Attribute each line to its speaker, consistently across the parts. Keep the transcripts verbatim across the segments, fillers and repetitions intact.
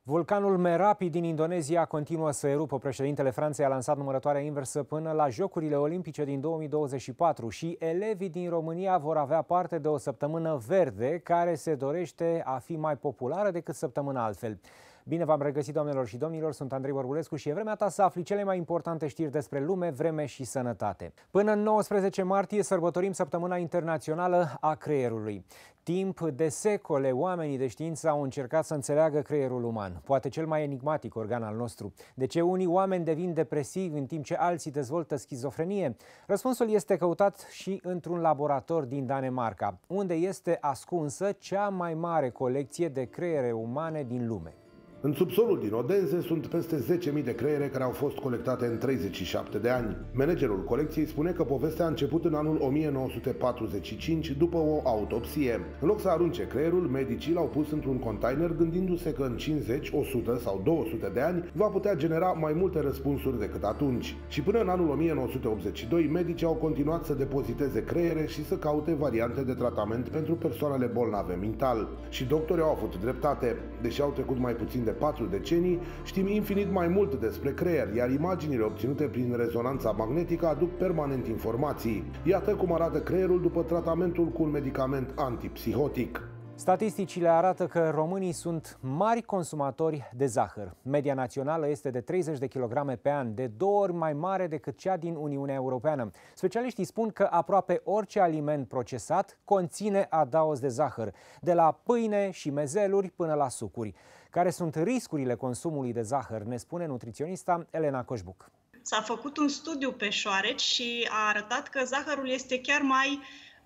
Speaker 1: Vulcanul Merapi din Indonezia continuă să erupă. Președintele Franței a lansat numărătoarea inversă până la Jocurile Olimpice din două mii douăzeci și patru și elevii din România vor avea parte de o săptămână verde care se dorește a fi mai populară decât săptămâna altfel. Bine v-am regăsit, doamnelor și domnilor, sunt Andrei Bărbulescu și e vremea ta să afli cele mai importante știri despre lume, vreme și sănătate. Până în nouăsprezece martie sărbătorim Săptămâna Internațională a Creierului. Timp de secole, oamenii de știință au încercat să înțeleagă creierul uman, poate cel mai enigmatic organ al nostru. De ce unii oameni devin depresivi în timp ce alții dezvoltă schizofrenie? Răspunsul este căutat și într-un laborator din Danemarca, unde este ascunsă cea mai mare colecție de creiere umane din lume.
Speaker 2: În subsolul din Odense sunt peste zece mii de creiere care au fost colectate în treizeci și șapte de ani. Managerul colecției spune că povestea a început în anul o mie nouă sute patruzeci și cinci după o autopsie. În loc să arunce creierul, medicii l-au pus într-un container gândindu-se că în cincizeci, o sută sau două sute de ani va putea genera mai multe răspunsuri decât atunci. Și până în anul o mie nouă sute optzeci și doi, medicii au continuat să depoziteze creiere și să caute variante de tratament pentru persoanele bolnave mental. Și doctorii au avut dreptate. Deși au trecut mai puțin de patru decenii, știm infinit mai mult despre creier, iar imaginile obținute prin rezonanța magnetică aduc permanent informații. Iată cum arată creierul după tratamentul cu un medicament antipsihotic.
Speaker 1: Statisticile arată că românii sunt mari consumatori de zahăr. Media națională este de treizeci de kilograme pe an, de două ori mai mare decât cea din Uniunea Europeană. Specialiștii spun că aproape orice aliment procesat conține adaos de zahăr, de la pâine și mezeluri până la sucuri. Care sunt riscurile consumului de zahăr, ne spune nutriționista Elena Coșbuc.
Speaker 3: S-a făcut un studiu pe șoareci și a arătat că zahărul este chiar mai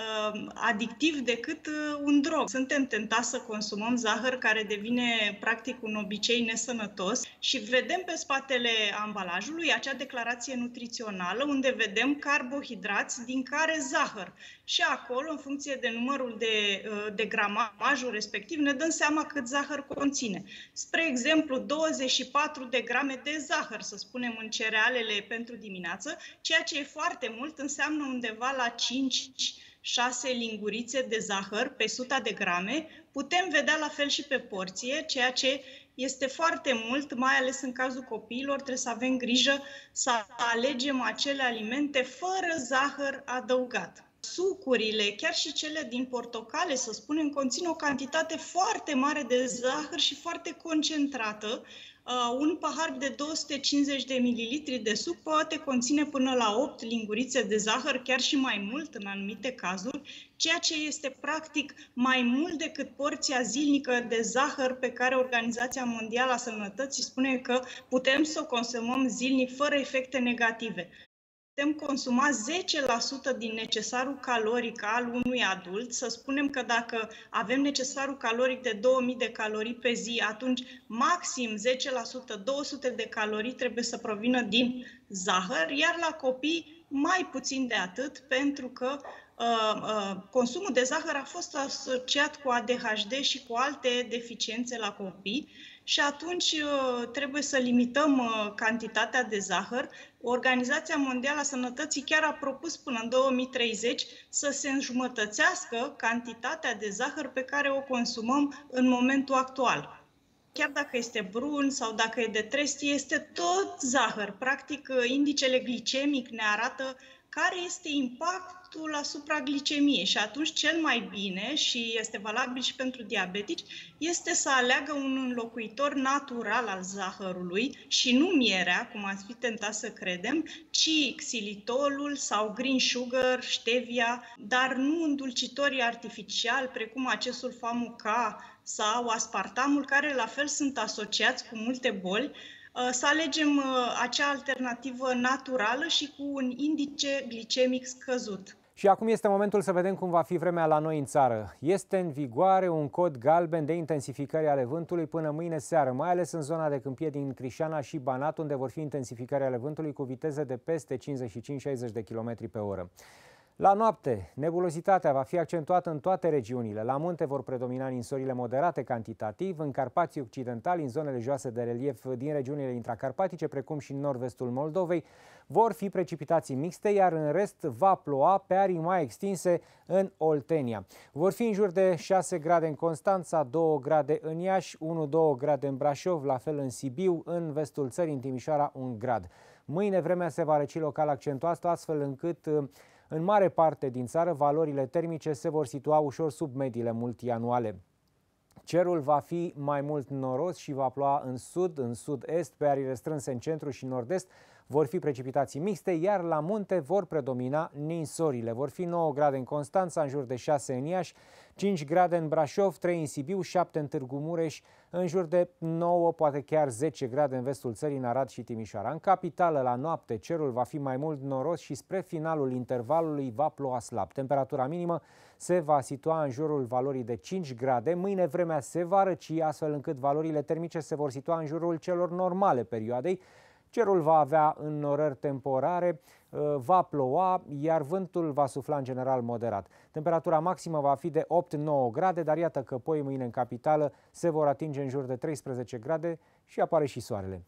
Speaker 3: adictiv decât un drog. Suntem tentați să consumăm zahăr, care devine practic un obicei nesănătos, și vedem pe spatele ambalajului acea declarație nutrițională unde vedem carbohidrați din care zahăr. Și acolo, în funcție de numărul de, de gramajul respectiv, ne dăm seama cât zahăr conține. Spre exemplu, douăzeci și patru de grame de zahăr, să spunem, în cerealele pentru dimineață, ceea ce e foarte mult, înseamnă undeva la cinci șase lingurițe de zahăr pe suta de grame. Putem vedea la fel și pe porție, ceea ce este foarte mult, mai ales în cazul copiilor. Trebuie să avem grijă să alegem acele alimente fără zahăr adăugat. Sucurile, chiar și cele din portocale, să spunem, conțin o cantitate foarte mare de zahăr și foarte concentrată. Uh, un pahar de două sute cincizeci de mililitri de suc poate conține până la opt lingurițe de zahăr, chiar și mai mult în anumite cazuri, ceea ce este practic mai mult decât porția zilnică de zahăr pe care Organizația Mondială a Sănătății spune că putem să o consumăm zilnic fără efecte negative. Putem consuma zece la sută din necesarul caloric al unui adult. Să spunem că dacă avem necesarul caloric de două mii de calorii pe zi, atunci maxim zece la sută, două sute de calorii trebuie să provină din zahăr, iar la copii mai puțin de atât, pentru că uh, uh, consumul de zahăr a fost asociat cu A D H D și cu alte deficiențe la copii. Și atunci trebuie să limităm cantitatea de zahăr. Organizația Mondială a Sănătății chiar a propus până în două mii treizeci să se înjumătățească cantitatea de zahăr pe care o consumăm în momentul actual. Chiar dacă este brun sau dacă e de trestie, este tot zahăr. Practic, indicele glicemic ne arată care este impactul asupra glicemiei și atunci cel mai bine, și este valabil și pentru diabetici, este să aleagă un înlocuitor natural al zahărului și nu mierea, cum ați fi tentat să credem, ci xilitolul sau green sugar, stevia, dar nu îndulcitorii artificiali precum acest sulfamu K sau aspartamul, care la fel sunt asociați cu multe boli. Să alegem acea alternativă naturală și cu un indice glicemic scăzut.
Speaker 1: Și acum este momentul să vedem cum va fi vremea la noi în țară. Este în vigoare un cod galben de intensificări ale vântului până mâine seară, mai ales în zona de câmpie din Crișana și Banat, unde vor fi intensificări ale vântului cu viteze de peste cincizeci și cinci șaizeci de kilometri pe oră. La noapte, nebulozitatea va fi accentuată în toate regiunile. La munte vor predomina ninsorile moderate cantitativ, în Carpații Occidentali, în zonele joase de relief din regiunile intracarpatice, precum și în nord-vestul Moldovei, vor fi precipitații mixte, iar în rest va ploua pe arii mai extinse în Oltenia. Vor fi în jur de șase grade în Constanța, două grade în Iași, unu doi grade în Brașov, la fel în Sibiu, în vestul țării, în Timișoara, un grad. Mâine vremea se va răci local accentuată, astfel încât în mare parte din țară valorile termice se vor situa ușor sub mediile multianuale. Cerul va fi mai mult noros și va ploua în sud, în sud-est, pe arii restrânse în centru și nord-est. Vor fi precipitații mixte, iar la munte vor predomina ninsorile. Vor fi nouă grade în Constanța, în jur de șase în Iași, cinci grade în Brașov, trei în Sibiu, șapte în Târgu Mureș, în jur de nouă, poate chiar zece grade în vestul țării, în Arad și Timișoara. În capitală, la noapte, cerul va fi mai mult noros și spre finalul intervalului va ploua slab. Temperatura minimă se va situa în jurul valorii de cinci grade. Mâine vremea se va răci, astfel încât valorile termice se vor situa în jurul celor normale perioadei. Cerul va avea înnorări temporare, va ploua, iar vântul va sufla în general moderat. Temperatura maximă va fi de opt nouă grade, dar iată că poi mâine în capitală se vor atinge în jur de treisprezece grade și apare și soarele.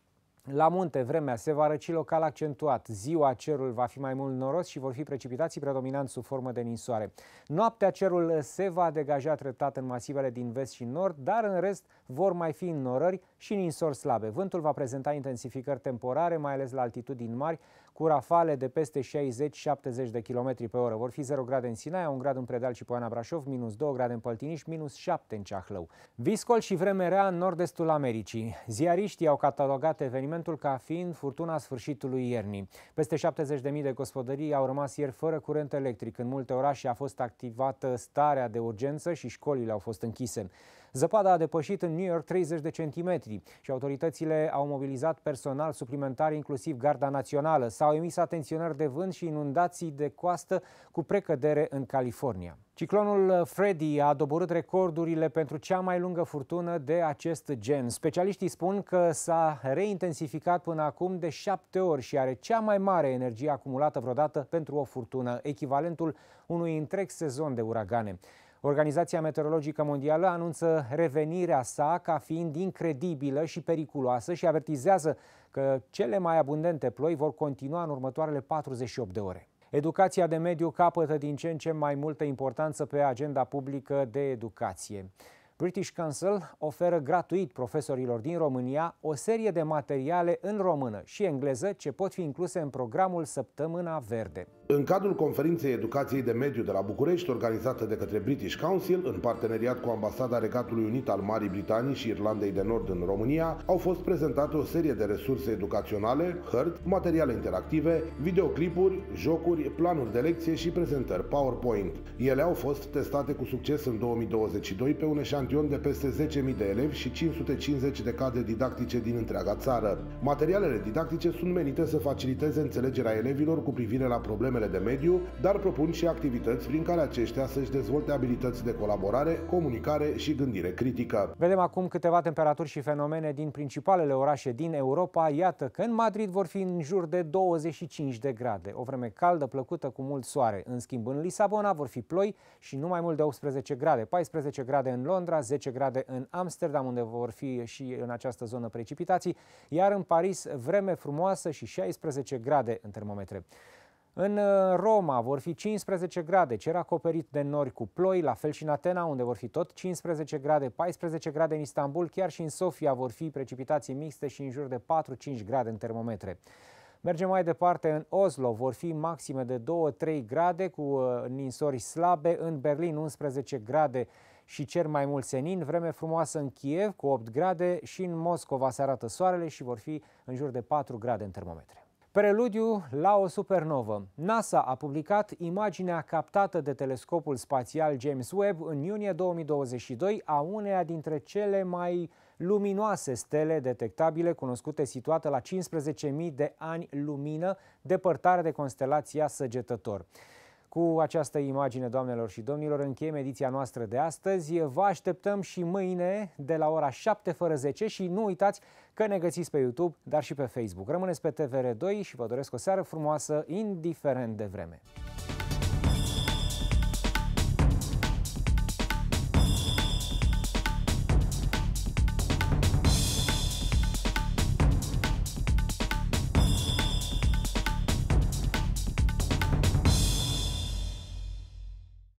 Speaker 1: La munte, vremea se va răci local accentuat. Ziua cerul va fi mai mult noros și vor fi precipitații predominant sub formă de ninsoare. Noaptea cerul se va degaja treptat în masivele din vest și nord, dar în rest vor mai fi înnorări și ninsori slabe. Vântul va prezenta intensificări temporare, mai ales la altitudini mari, cu rafale de peste șaizeci șaptezeci de kilometri pe oră. Vor fi zero grade în Sinaia, un grad în Predeal și Poiana Brașov, minus doi grade în Păltiniș, minus șapte în Ceahlău. Viscol și vreme rea în nord-estul Americii. Ziariștii au catalogat evenimentul ca fiind furtuna sfârșitului iernii. Peste șaptezeci de mii de gospodării au rămas ieri fără curent electric. În multe orașe a fost activată starea de urgență și școlile au fost închise. Zăpada a depășit în New York treizeci de centimetri și autoritățile au mobilizat personal suplimentar, inclusiv Garda Națională. S-au emis atenționări de vânt și inundații de coastă cu precădere în California. Ciclonul Freddy a doborât recordurile pentru cea mai lungă furtună de acest gen. Specialiștii spun că s-a reintensificat până acum de șapte ori și are cea mai mare energie acumulată vreodată pentru o furtună, echivalentul unui întreg sezon de uragane. Organizația Meteorologică Mondială anunță revenirea sa ca fiind incredibilă și periculoasă și avertizează că cele mai abundente ploi vor continua în următoarele patruzeci și opt de ore. Educația de mediu capătă din ce în ce mai multă importanță pe agenda publică de educație. British Council oferă gratuit profesorilor din România o serie de materiale în română și engleză ce pot fi incluse în programul Săptămâna Verde.
Speaker 2: În cadrul conferinței Educației de Mediu de la București, organizată de către British Council, în parteneriat cu Ambasada Regatului Unit al Marii Britanii și Irlandei de Nord în România, au fost prezentate o serie de resurse educaționale, hărți, materiale interactive, videoclipuri, jocuri, planuri de lecție și prezentări PowerPoint. Ele au fost testate cu succes în două mii douăzeci și doi pe un eșantion de peste zece mii de elevi și cinci sute cincizeci de cadre didactice din întreaga țară. Materialele didactice sunt menite să faciliteze înțelegerea elevilor cu privire la probleme de mediu, dar propun și activități prin care aceștia să-și dezvolte abilități de colaborare, comunicare și gândire critică.
Speaker 1: Vedem acum câteva temperaturi și fenomene din principalele orașe din Europa. Iată că în Madrid vor fi în jur de douăzeci și cinci de grade. O vreme caldă, plăcută, cu mult soare. În schimb, în Lisabona vor fi ploi și nu mai mult de optsprezece grade. paisprezece grade în Londra, zece grade în Amsterdam, unde vor fi și în această zonă precipitații, iar în Paris vreme frumoasă și șaisprezece grade în termometre. În Roma vor fi cincisprezece grade, cer acoperit de nori cu ploi, la fel și în Atena, unde vor fi tot cincisprezece grade, paisprezece grade în Istanbul, chiar și în Sofia vor fi precipitații mixte și în jur de patru cinci grade în termometre. Mergem mai departe, în Oslo vor fi maxime de doi trei grade cu ninsori slabe, în Berlin unsprezece grade și cer mai mult senin, vreme frumoasă în Kiev cu opt grade și în Moscova se arată soarele și vor fi în jur de patru grade în termometre. Preludiu la o supernovă. NASA a publicat imaginea captată de telescopul spațial James Webb în iunie două mii douăzeci și doi a uneia dintre cele mai luminoase stele detectabile cunoscute, situată la cincisprezece mii de ani lumină depărtare de constelația Săgetător. Cu această imagine, doamnelor și domnilor, încheiem ediția noastră de astăzi. Vă așteptăm și mâine de la ora șapte fără zece și nu uitați că ne găsiți pe YouTube, dar și pe Facebook. Rămâneți pe T V R doi și vă doresc o seară frumoasă, indiferent de vreme.